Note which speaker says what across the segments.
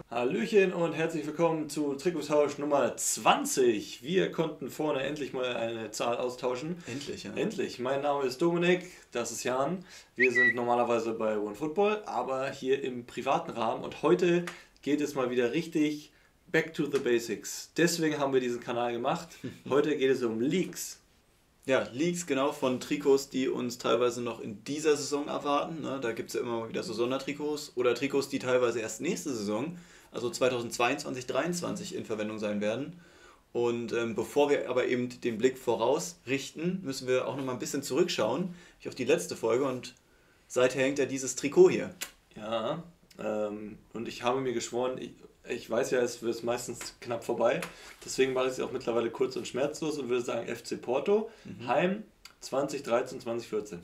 Speaker 1: Hallöchen und herzlich willkommen zu Trikottausch Nummer 20. Wir konnten vorne endlich mal eine Zahl austauschen.
Speaker 2: Endlich, ja.
Speaker 1: Endlich. Mein Name ist Dominik, das ist Jan. Wir sind normalerweise bei OneFootball, aber hier im privaten Rahmen. Und heute geht es mal wieder richtig back to the basics. Deswegen haben wir diesen Kanal gemacht. Heute geht es um Leaks.
Speaker 2: Ja, Leaks genau von Trikots, die uns teilweise noch in dieser Saison erwarten. Ne? Da gibt es ja immer mal wieder so Sondertrikots oder Trikots, die teilweise erst nächste Saison, also 2022, 2023 in Verwendung sein werden. Und bevor wir aber eben den Blick voraus richten, müssen wir auch noch mal ein bisschen zurückschauen auf die letzte Folge und seither hängt ja dieses Trikot hier.
Speaker 1: Ja, und ich habe mir geschworen, ich weiß ja, es wird meistens knapp vorbei, deswegen mache ich es auch mittlerweile kurz und schmerzlos und würde sagen FC Porto, Heim 2013, 2014.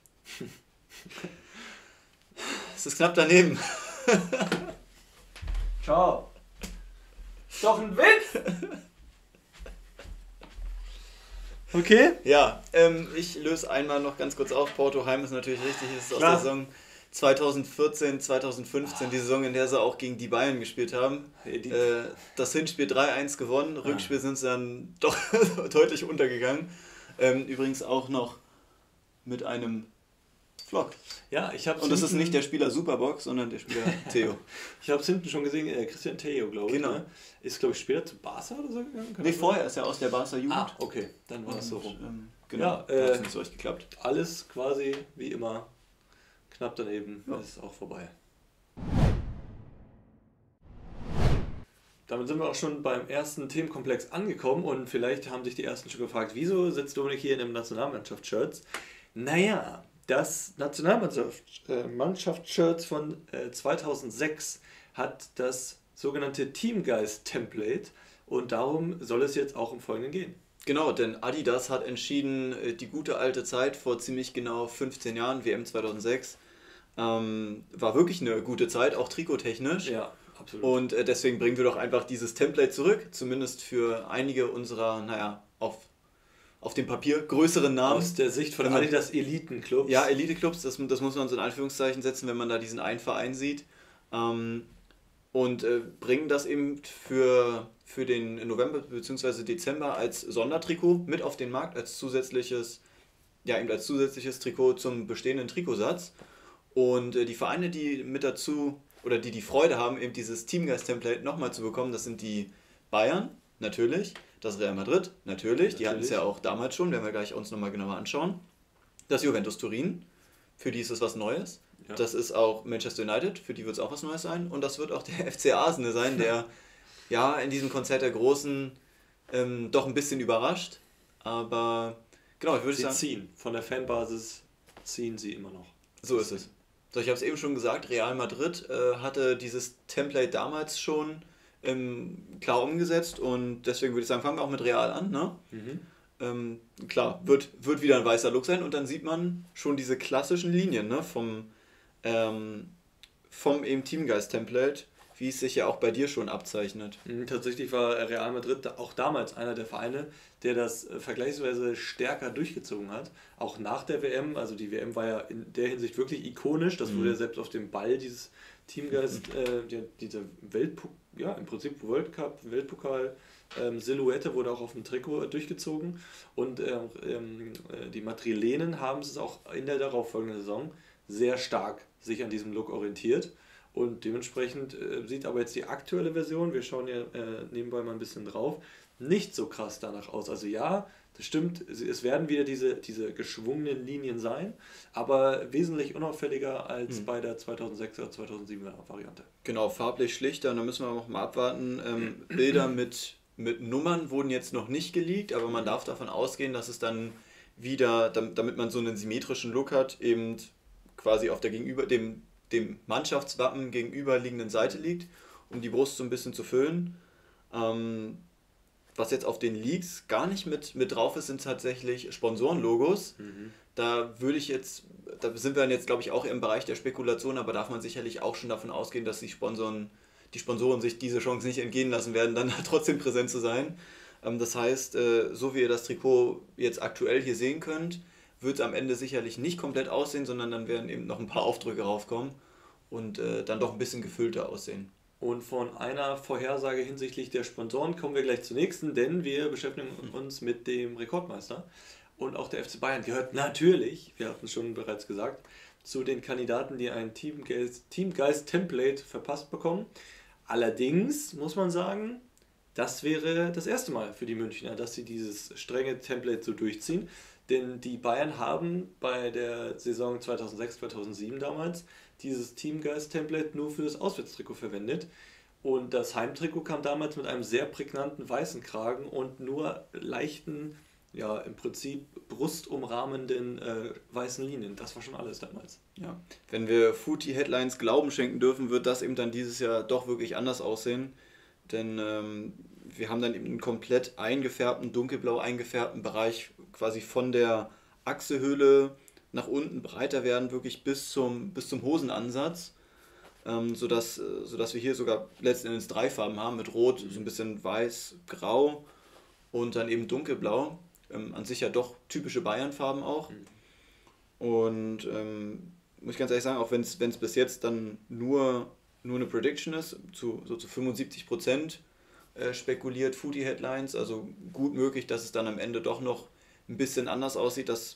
Speaker 2: Es ist knapp daneben.
Speaker 1: Ciao. Ist doch ein Witz! Okay?
Speaker 2: Ja, ich löse einmal noch ganz kurz auf. Porto Heim ist natürlich richtig, es ist aus
Speaker 1: Klar.
Speaker 2: der Saison 2014, 2015, die Saison, in der sie auch gegen die Bayern gespielt haben. Das Hinspiel 3-1 gewonnen, Rückspiel sind sie dann doch deutlich untergegangen. Übrigens auch noch mit einem Vlog.
Speaker 1: Ja, ich habe
Speaker 2: Und das ist nicht der Spieler Superbock, sondern der Spieler Theo.
Speaker 1: Ich habe es hinten schon gesehen, Christian Theo, glaube ich.
Speaker 2: Genau.
Speaker 1: Ne? Ist, glaube ich, später zu Barca oder so gegangen? Kann
Speaker 2: Nee,
Speaker 1: das
Speaker 2: vorher ist er aus der Barca Jugend.
Speaker 1: sein? Okay, dann war das so rum.
Speaker 2: Genau,
Speaker 1: Ja,
Speaker 2: da hat es nicht so recht geklappt.
Speaker 1: Alles quasi wie immer knapp daneben, ist auch vorbei. Damit sind wir auch schon beim ersten Themenkomplex angekommen und vielleicht haben sich die ersten schon gefragt, wieso sitzt Dominik hier in einem Nationalmannschaftsshirts? Naja, das Nationalmannschaftsshirts von 2006 hat das sogenannte Teamgeist-Template und darum soll es jetzt auch im Folgenden gehen.
Speaker 2: Genau, denn Adidas hat entschieden, die gute alte Zeit vor ziemlich genau 15 Jahren, WM 2006, war wirklich eine gute Zeit, auch trikottechnisch.
Speaker 1: Ja, absolut.
Speaker 2: Und deswegen bringen wir doch einfach dieses Template zurück, zumindest für einige unserer, naja, auf dem Papier größeren Namen.
Speaker 1: Aus der Sicht von Adidas Elitenclubs.
Speaker 2: Ja, Elite-Clubs, das muss man so in Anführungszeichen setzen, wenn man da diesen einen Verein sieht. Und bringen das eben für den November bzw. Dezember als Sondertrikot mit auf den Markt, als zusätzliches Trikot zum bestehenden Trikotsatz. Und die Vereine, die mit dazu oder die Freude haben, eben dieses Teamgeist-Template nochmal zu bekommen, das sind die Bayern, natürlich, das Real Madrid, natürlich. Die hatten es ja auch damals schon, werden wir gleich uns nochmal genauer anschauen. Das Juventus Turin, für die ist es was Neues. Ja. Das ist auch Manchester United, für die wird es auch was Neues sein. Und das wird auch der FC Arsenal sein, der ja in diesem Konzert der Großen doch ein bisschen überrascht. Aber genau, ich würde sagen...
Speaker 1: Sie ziehen, von der Fanbasis ziehen sie immer noch.
Speaker 2: So ist es. So, ich habe es eben schon gesagt, Real Madrid hatte dieses Template damals schon klar umgesetzt und deswegen würde ich sagen, fangen wir auch mit Real an. Ne? Klar, wird wieder ein weißer Look sein und dann sieht man schon diese klassischen Linien, ne? vom eben Teamgeist-Template, wie es sich ja auch bei dir schon abzeichnet.
Speaker 1: Tatsächlich war Real Madrid auch damals einer der Vereine, der das vergleichsweise stärker durchgezogen hat. Auch nach der WM, also die WM war ja in der Hinsicht wirklich ikonisch, das wurde ja selbst auf dem Ball dieses Teamgeist, diese im Prinzip World Cup, Weltpokal, Silhouette wurde auch auf dem Trikot durchgezogen und die Madrilenen haben es auch in der darauffolgenden Saison sehr stark sich an diesem Look orientiert. Und dementsprechend sieht aber jetzt die aktuelle Version, wir schauen ja nebenbei mal ein bisschen drauf, nicht so krass danach aus. Also ja, das stimmt, es werden wieder diese geschwungenen Linien sein, aber wesentlich unauffälliger als bei der 2006er, 2007er Variante.
Speaker 2: Genau, farblich schlichter, da müssen wir noch mal abwarten. Bilder mit Nummern wurden jetzt noch nicht geleakt, aber man darf davon ausgehen, dass es dann wieder, damit man so einen symmetrischen Look hat, eben quasi auf der dem Mannschaftswappen gegenüberliegenden Seite liegt, um die Brust so ein bisschen zu füllen. Was jetzt auf den Leaks gar nicht mit drauf ist, sind tatsächlich Sponsorenlogos. Da sind wir jetzt, glaube ich, auch im Bereich der Spekulation, aber darf man sicherlich auch schon davon ausgehen, dass die Sponsoren sich diese Chance nicht entgehen lassen werden, dann trotzdem präsent zu sein. Das heißt, so wie ihr das Trikot jetzt aktuell hier sehen könnt, wird es am Ende sicherlich nicht komplett aussehen, sondern dann werden eben noch ein paar Aufdrücke raufkommen und dann doch ein bisschen gefüllter aussehen.
Speaker 1: Und von einer Vorhersage hinsichtlich der Sponsoren kommen wir gleich zur nächsten, denn wir beschäftigen uns mit dem Rekordmeister. Und auch der FC Bayern gehört natürlich, wir hatten es schon bereits gesagt, zu den Kandidaten, die ein Teamgeist-Template verpasst bekommen. Allerdings muss man sagen, das wäre das erste Mal für die Münchner, dass sie dieses strenge Template so durchziehen. Denn die Bayern haben bei der Saison 2006-2007 damals dieses Teamgeist-Template nur für das Auswärtstrikot verwendet. Und das Heimtrikot kam damals mit einem sehr prägnanten weißen Kragen und nur leichten, ja im Prinzip brustumrahmenden weißen Linien. Das war schon alles damals.
Speaker 2: Ja. Wenn wir Footy Headlines Glauben schenken dürfen, wird das eben dann dieses Jahr doch wirklich anders aussehen. Denn wir haben dann eben einen komplett eingefärbten, dunkelblau eingefärbten Bereich quasi von der Achselhöhle nach unten breiter werden, wirklich bis zum Hosenansatz, sodass wir hier sogar letzten Endes 3 Farben haben, mit Rot, so ein bisschen weiß, grau und dann eben dunkelblau. An sich ja doch typische Bayern-Farben auch. Und muss ich ganz ehrlich sagen, auch wenn es bis jetzt dann nur eine Prediction ist, zu 75% spekuliert Footy Headlines, also gut möglich, dass es dann am Ende doch noch ein bisschen anders aussieht, dass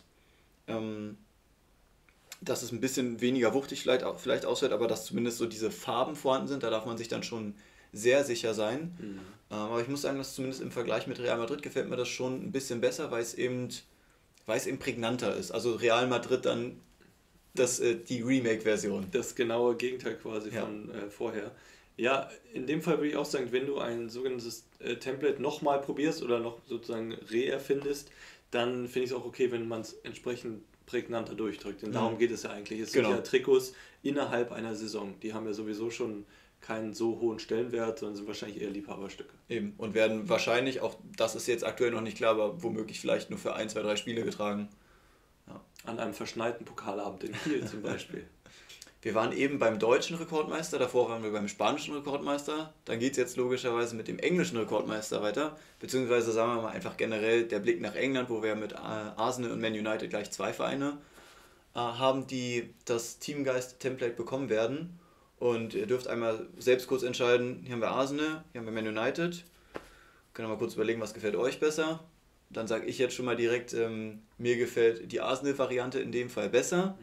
Speaker 2: es ein bisschen weniger wuchtig vielleicht ausfällt, aber dass zumindest so diese Farben vorhanden sind, da darf man sich dann schon sehr sicher sein. Aber ich muss sagen, dass zumindest im Vergleich mit Real Madrid gefällt mir das schon ein bisschen besser, weil es eben prägnanter ist. Also Real Madrid dann die Remake-Version.
Speaker 1: Das genaue Gegenteil quasi von vorher. Ja, in dem Fall würde ich auch sagen, wenn du ein sogenanntes Template nochmal probierst oder noch sozusagen reerfindest, dann finde ich es auch okay, wenn man es entsprechend prägnanter durchdrückt. Denn darum geht es ja eigentlich. Es sind ja Trikots innerhalb einer Saison. Die haben ja sowieso schon keinen so hohen Stellenwert, sondern sind wahrscheinlich eher Liebhaberstücke.
Speaker 2: Eben. Und werden wahrscheinlich, auch das ist jetzt aktuell noch nicht klar, aber womöglich vielleicht nur für 1, 2, 3 Spiele getragen.
Speaker 1: Ja. An einem verschneiten Pokalabend in Kiel zum Beispiel.
Speaker 2: Wir waren eben beim deutschen Rekordmeister, davor waren wir beim spanischen Rekordmeister. Dann geht es jetzt logischerweise mit dem englischen Rekordmeister weiter. Beziehungsweise sagen wir mal einfach generell der Blick nach England, wo wir mit Arsenal und Man United gleich 2 Vereine haben, die das Teamgeist-Template bekommen werden. Und ihr dürft einmal selbst kurz entscheiden, hier haben wir Arsenal, hier haben wir Man United. Können wir mal kurz überlegen, was gefällt euch besser. Dann sage ich jetzt schon mal direkt, mir gefällt die Arsenal-Variante in dem Fall besser.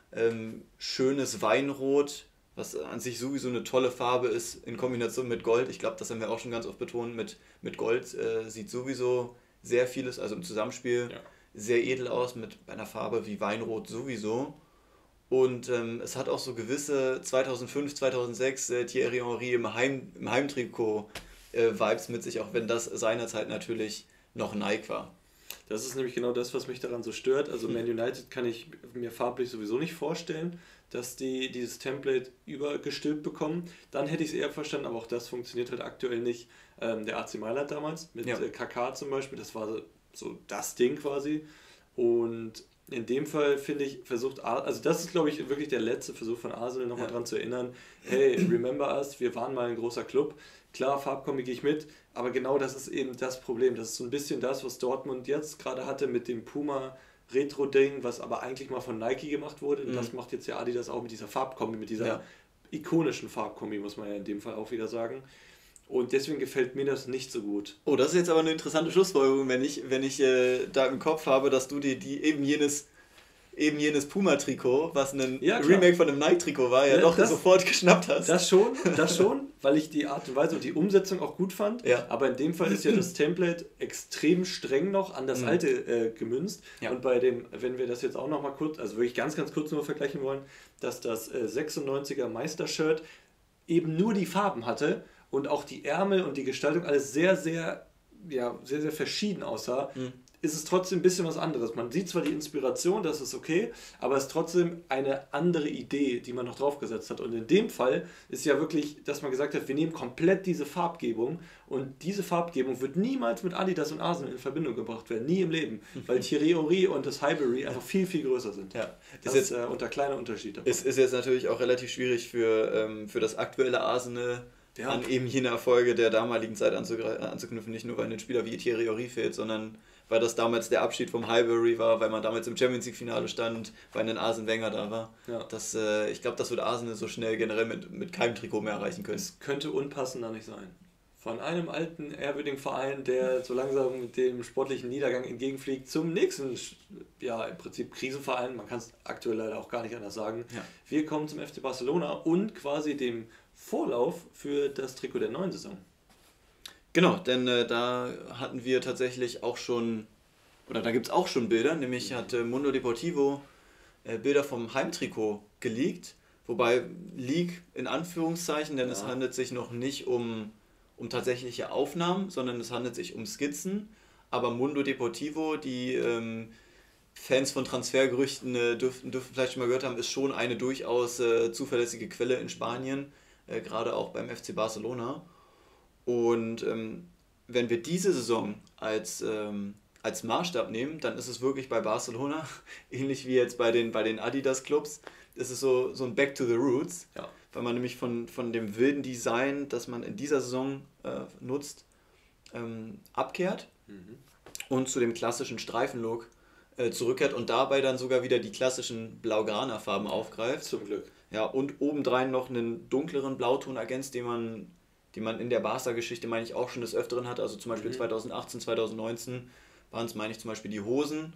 Speaker 2: Schönes Weinrot, was an sich sowieso eine tolle Farbe ist, in Kombination mit Gold. Ich glaube, das haben wir auch schon ganz oft betont. Mit Gold sieht sowieso sehr vieles, also im Zusammenspiel, sehr edel aus, mit einer Farbe wie Weinrot sowieso. Und es hat auch so gewisse 2005, 2006 Thierry Henry im Heimtrikot Vibes mit sich, auch wenn das seinerzeit natürlich noch Nike war.
Speaker 1: Das ist nämlich genau das, was mich daran so stört. Also Man United kann ich mir farblich sowieso nicht vorstellen, dass die dieses Template übergestülpt bekommen. Dann hätte ich es eher verstanden, aber auch das funktioniert halt aktuell nicht. Der AC Mailand damals mit KK zum Beispiel, das war so das Ding quasi. Und in dem Fall finde ich, also das ist glaube ich wirklich der letzte Versuch von Arsenal nochmal dran zu erinnern, hey, remember us, wir waren mal ein großer Club. Klar, Farbkombi gehe ich mit, aber genau das ist eben das Problem. Das ist so ein bisschen das, was Dortmund jetzt gerade hatte mit dem Puma Retro-Ding, was aber eigentlich mal von Nike gemacht wurde. Und das macht jetzt ja Adidas auch mit dieser Farbkombi, mit dieser ikonischen Farbkombi, muss man ja in dem Fall auch wieder sagen. Und deswegen gefällt mir das nicht so gut.
Speaker 2: Oh, das ist jetzt aber eine interessante Schlussfolgerung, wenn ich da im Kopf habe, dass du die eben jenes Puma-Trikot, was ein Remake von einem Nike-Trikot war, sofort geschnappt hast.
Speaker 1: Das schon, weil ich die Art und Weise und die Umsetzung auch gut fand. Ja. Aber in dem Fall ist ja das Template extrem streng noch an das alte gemünzt. Ja. Und bei dem, wenn wir das jetzt auch noch mal kurz, also wirklich ganz, ganz kurz nur vergleichen wollen, dass das 96er Meister-Shirt eben nur die Farben hatte und auch die Ärmel und die Gestaltung alles sehr, sehr, sehr, sehr verschieden aussah, ist es trotzdem ein bisschen was anderes. Man sieht zwar die Inspiration, das ist okay, aber es ist trotzdem eine andere Idee, die man noch draufgesetzt hat. Und in dem Fall ist ja wirklich, dass man gesagt hat, wir nehmen komplett diese Farbgebung und diese Farbgebung wird niemals mit Adidas und Arsenal in Verbindung gebracht werden, nie im Leben, weil Thierry Henry und das Highbury einfach viel, viel größer sind. Ja. Das ist unter kleiner Unterschied davon.
Speaker 2: Es ist jetzt natürlich auch relativ schwierig für das aktuelle Arsenal, an eben jene Erfolge der damaligen Zeit anzuknüpfen, nicht nur weil ein Spieler wie Thierry Henry fehlt, sondern weil das damals der Abschied vom Highbury war, weil man damals im Champions League Finale stand, weil ein Arsene Wenger da war.
Speaker 1: Ja.
Speaker 2: Ich glaube, das wird Arsenal so schnell generell mit keinem Trikot mehr erreichen können.
Speaker 1: Es könnte unpassender nicht sein. Von einem alten, ehrwürdigen Verein, der so langsam mit dem sportlichen Niedergang entgegenfliegt, zum nächsten, ja, im Prinzip Krisenverein. Man kann es aktuell leider auch gar nicht anders sagen.
Speaker 2: Ja.
Speaker 1: Wir kommen zum FC Barcelona und quasi dem Vorlauf für das Trikot der neuen Saison.
Speaker 2: Genau, denn da hatten wir tatsächlich auch schon, oder da gibt es auch schon Bilder, nämlich hat Mundo Deportivo Bilder vom Heimtrikot geleakt, wobei Leak in Anführungszeichen, denn es handelt sich noch nicht um tatsächliche Aufnahmen, sondern es handelt sich um Skizzen, aber Mundo Deportivo, die Fans von Transfergerüchten dürften vielleicht schon mal gehört haben, ist schon eine durchaus zuverlässige Quelle in Spanien, gerade auch beim FC Barcelona. Und wenn wir diese Saison als Maßstab nehmen, dann ist es wirklich bei Barcelona, ähnlich wie jetzt bei den Adidas-Clubs, ist es so ein Back to the Roots,
Speaker 1: Ja.
Speaker 2: weil man nämlich von dem wilden Design, das man in dieser Saison nutzt, abkehrt und zu dem klassischen Streifenlook zurückkehrt und dabei dann sogar wieder die klassischen Blaugrana-Farben aufgreift.
Speaker 1: Zum Glück.
Speaker 2: Ja, und obendrein noch einen dunkleren Blauton ergänzt, den man in der Barca-Geschichte, meine ich, auch schon des Öfteren hatte. Also zum Beispiel 2018, 2019 waren es, meine ich, zum Beispiel die Hosen.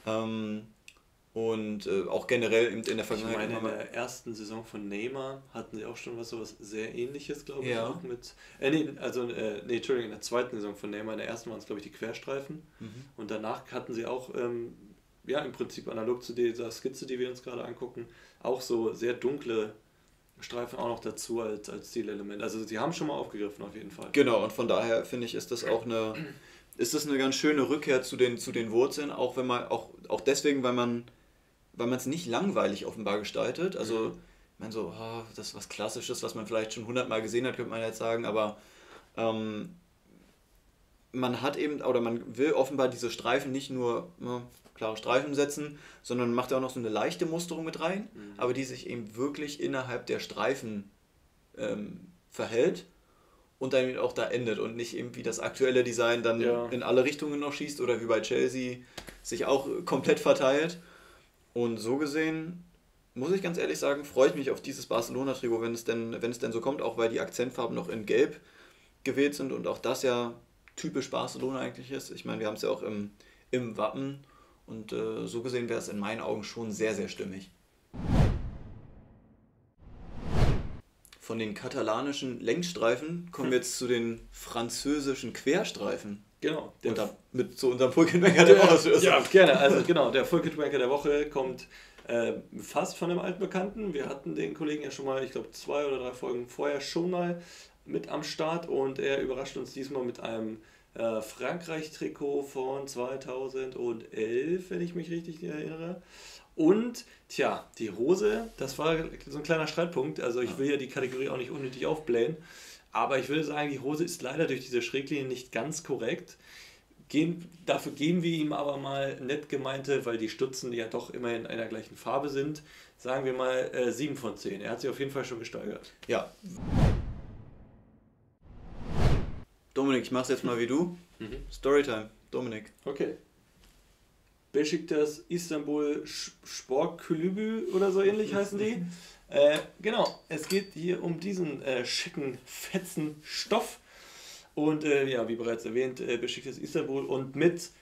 Speaker 2: Und auch generell in der Vergangenheit.
Speaker 1: Ich meine, in der ersten Saison von Neymar hatten sie auch schon sowas sehr Ähnliches, glaube ich.
Speaker 2: Ja.
Speaker 1: Auch mit, Entschuldigung, in der zweiten Saison von Neymar, in der ersten waren es, glaube ich, die Querstreifen. Und danach hatten sie auch, im Prinzip analog zu dieser Skizze, die wir uns gerade angucken, auch so sehr dunkle Streifen auch noch dazu als Stilelement. Also sie haben schon mal aufgegriffen auf jeden Fall.
Speaker 2: Genau, und von daher finde ich, ist das eine ganz schöne Rückkehr zu den Wurzeln, auch wenn man auch deswegen, weil man es nicht langweilig offenbar gestaltet. Also ich meine so, das ist was Klassisches, was man vielleicht schon 100-mal gesehen hat, könnte man jetzt sagen, aber man hat eben, oder man will offenbar diese Streifen nicht nur klare Streifen setzen, sondern man macht ja auch noch so eine leichte Musterung mit rein, aber die sich eben wirklich innerhalb der Streifen verhält und dann auch da endet und nicht eben wie das aktuelle Design dann in alle Richtungen noch schießt oder wie bei Chelsea sich auch komplett verteilt. Und so gesehen, muss ich ganz ehrlich sagen, freue ich mich auf dieses Barcelona-Trikot, wenn es denn so kommt, auch weil die Akzentfarben noch in Gelb gewählt sind und auch das ja typisch Barcelona eigentlich ist. Ich meine, wir haben es ja auch im Wappen und so gesehen wäre es in meinen Augen schon sehr, sehr stimmig. Von den katalanischen Längsstreifen kommen wir jetzt zu den französischen Querstreifen.
Speaker 1: Genau.
Speaker 2: Und damit zu unserem Fulkenbecker der Woche.
Speaker 1: Ja, gerne. Also genau, der Fulkenbecker der Woche kommt fast von einem alten Bekannten. Wir hatten den Kollegen ja schon mal, ich glaube 2 oder 3 Folgen vorher schon mal mit am Start und er überrascht uns diesmal mit einem Frankreich-Trikot von 2011, wenn ich mich richtig erinnere. Und, die Hose, das war so ein kleiner Streitpunkt. Also ich will ja die Kategorie auch nicht unnötig aufblähen. Aber ich würde sagen, die Hose ist leider durch diese Schräglinien nicht ganz korrekt. Dafür geben wir ihm aber mal nett gemeinte, weil die Stutzen ja doch immer in einer gleichen Farbe sind, sagen wir mal 7 von 10. Er hat sich auf jeden Fall schon gesteigert.
Speaker 2: Ja. Dominik, ich mach's jetzt mal wie du. Storytime, Dominik.
Speaker 1: Okay. Beşiktaş Istanbul Spor Kulübü oder so ähnlich heißen die. Genau, es geht hier um diesen schicken, fetzen Stoff. Und wie bereits erwähnt, Beşiktaş Istanbul und es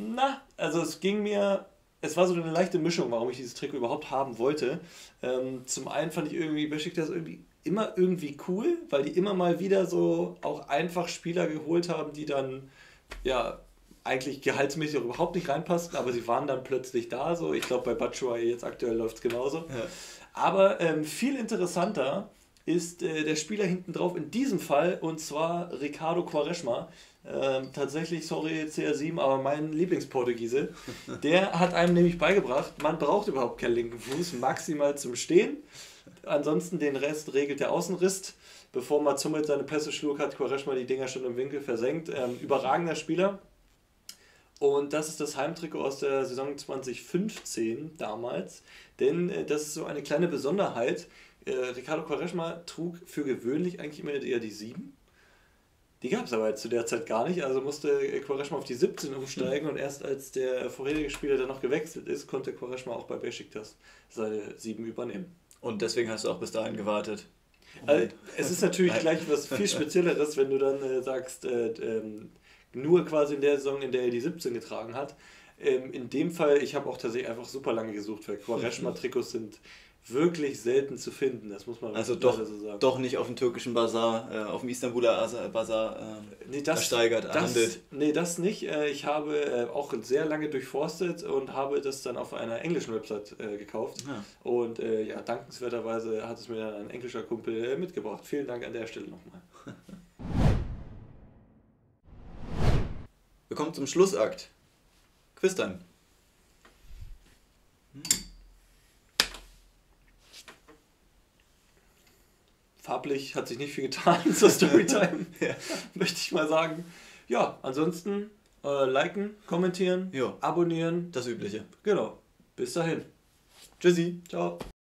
Speaker 1: war so eine leichte Mischung, warum ich dieses Trikot überhaupt haben wollte. Zum einen fand ich irgendwie Beşiktaş immer irgendwie cool, weil die immer mal wieder so auch einfach Spieler geholt haben, die dann eigentlich gehaltsmäßig auch überhaupt nicht reinpassten, aber sie waren dann plötzlich da. So. Ich glaube, bei Batshuayi jetzt aktuell läuft es genauso. Ja. Aber viel interessanter ist der Spieler hinten drauf in diesem Fall, und zwar Ricardo Quaresma. Tatsächlich, sorry CR7, aber mein Lieblingsportugiese. Der hat einem nämlich beigebracht, man braucht überhaupt keinen linken Fuß, maximal zum Stehen. Ansonsten den Rest regelt der Außenriss. Bevor Mats Hummels seine Pässe schlug, hat Quaresma die Dinger schon im Winkel versenkt. Überragender Spieler. Und das ist das Heimtrikot aus der Saison 2015 damals. Denn das ist so eine kleine Besonderheit. Ricardo Quaresma trug für gewöhnlich eigentlich immer eher die 7. Die gab es aber jetzt zu der Zeit gar nicht, also musste Quaresma auf die 17 umsteigen und erst als der vorherige Spieler dann noch gewechselt ist, konnte Quaresma auch bei Besiktas seine 7 übernehmen.
Speaker 2: Und deswegen hast du auch bis dahin gewartet.
Speaker 1: Also, es ist natürlich gleich was viel Spezielleres, wenn du dann sagst, nur quasi in der Saison, in der er die 17 getragen hat. In dem Fall, ich habe auch tatsächlich einfach super lange gesucht, weil Quaresma-Trikots sind wirklich selten zu finden, das muss man
Speaker 2: also
Speaker 1: leider so sagen.
Speaker 2: Doch nicht auf dem türkischen Bazar, auf dem Istanbuler Bazar ersteigert, erhandelt.
Speaker 1: Nee, das nicht. Ich habe auch sehr lange durchforstet und habe das dann auf einer englischen Website gekauft. Ja. Und ja, dankenswerterweise hat es mir dann ein englischer Kumpel mitgebracht. Vielen Dank an der Stelle nochmal.
Speaker 2: Wir kommen zum Schlussakt. Quiztime.
Speaker 1: Farblich hat sich nicht viel getan zur Storytime, ja. Möchte ich mal sagen. Ja, ansonsten liken, kommentieren, abonnieren.
Speaker 2: Das Übliche.
Speaker 1: Genau. Bis dahin.
Speaker 2: Tschüssi.
Speaker 1: Ciao.